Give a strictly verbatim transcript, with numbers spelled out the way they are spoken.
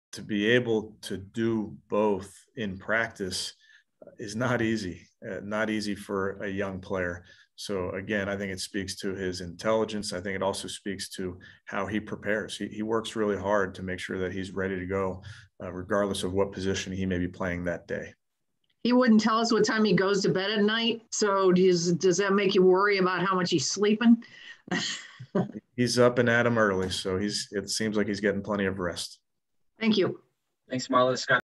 to be able to do both in practice is not easy, uh, not easy for a young player. So again, I think it speaks to his intelligence. I think it also speaks to how he prepares. He, he works really hard to make sure that he's ready to go, uh, regardless of what position he may be playing that day. He wouldn't tell us what time he goes to bed at night. So does, does that make you worry about how much he's sleeping? He's up and at him early, so he's. It seems like he's getting plenty of rest. Thank you. Thanks, Marla. Scott.